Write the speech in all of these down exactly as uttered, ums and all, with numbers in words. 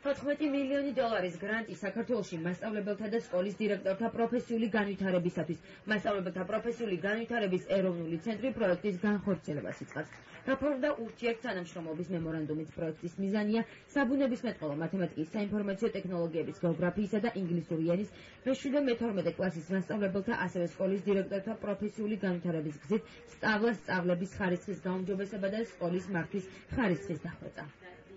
თოთხმეტი მილიონი დოლარის გრანტი საქართველოში მასწავლებელთა და სკოლის დირექტორთა პროფესიული განვითარებისათვის. მასწავლებელთა პროფესიული განვითარების ეროვნული ცენტრი პროექტის განხორციელებას იწყებს. გაფორმდა ურთიერთთანამშრომლობის მემორანდუმის პროექტის მიზანია საბუნებისმეტყველო მათემატიკის, საინფორმაციო ტექნოლოგიების, გეოგრაფიისა და ინგლისური ენის მეშვიდე მეთორმეტე კლასის მასწავლებელთა, ასევე სკოლის დირექტორთა პროფესიული განვითარების გზით სწავლას, სწავლების ხარისხის გაუმჯობესება და სკოლის მართვის ხარისხის დახვეწა.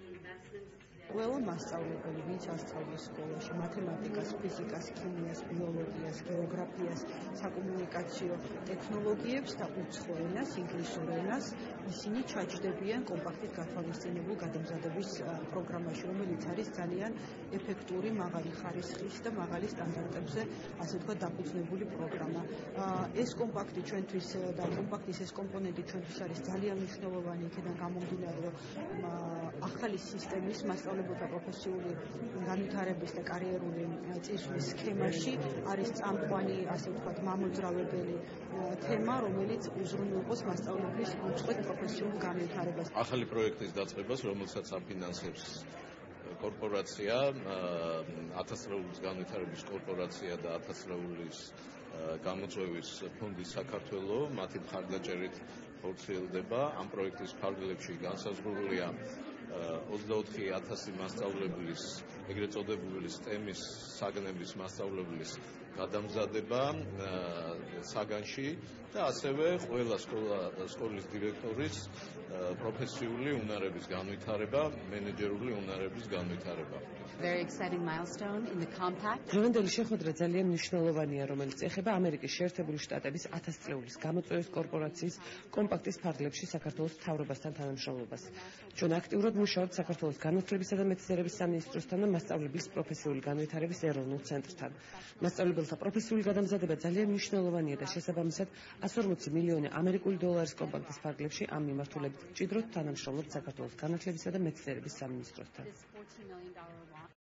ყველა მასწავლებელი, ვინც ასწავლის სკოლაში მათემატიკას, ფიზიკას, ქიმიას, ბიოლოგიას, გეოგრაფიას, საკომუნიკაციო ტექნოლოგიებს და უცხო ენას, ინგლისურ ენას, ისინი ჩაჯდებიან კომპაქტით გათვალისწინებულ გადამზადების პროგრამაში, რომელიც არის ძალიან ეფექტური, მაღალი ხარისხის და მაღალი სტანდარტებზე, ასე ვთქვათ, დაფუძნებული პროგრამა. ეს კომპაქტი ჩვენთვის და კომპაქტის ეს კომპონენტი ჩვენთვის არის ძალიან მნიშვნელოვანი, იქიდან გამომდინარე, რომ ახალი სისტემის მასწავლებელთა პროფესიული განვითარების და კარიერული წინსვლის სქემაში არის წამყვანი, ასე ვთქვათ, მამოძრავებელი თემა, რომელიც უზრუნველყოფს მასწავლებლის უწყვეტ პროფესიულ განვითარებას. ახალი პროექტის დაწყებას, რომელსაც აფინანსებს კორპორაცია, ათასწლეულის განვითარების კორპორაცია და ათასწლეულის გამოწვევის ფონდი საქართველო, მათი მხარდაჭერით ხორციელდება. ამ პროექტის ფარგლებში განსაზღვრულია ოცდაოთხი ათასი მასწავლებლის, ეგრეთ წოდებული STEM-ის საგნების მასწავლებლის გადამზადება საგანში და ასევე ყველა სკოლის დირექტორის პროფესიული უნარების განვითარება, მენეჯერული უნარების განვითარება. Very exciting milestone in the compact. დღევანდელი შეხვედრა ძალიან მნიშვნელოვანია, რომელიც ეხება ამერიკის შეერთებული შტატების ათასწლეულის გამოწვევის კორპორაციის კომპაქტის ფარგლებში საქართველოს მთავრობასთან თანამშრომლობას. ჩვენ აქტიურად მუშაობთ საქართველოს განათლებისა და მეცნიერების სამინისტროსთან და მასწავლებლის პროფესიული განვითარების ეროვნულ ცენტრთან. მასწავლებელთა პროფესიული გადამზადება ძალიან მნიშვნელოვანია და შესაბამისად εκατს ორმოცი მილიონი ამერიკული დოლარის კომპაქტის ფარგლებში ამ მიმართულებით მჭიდროდ თანამშრომლობთ საქართველოს განათლებისა და მეცნიერების სამინისტროსთან.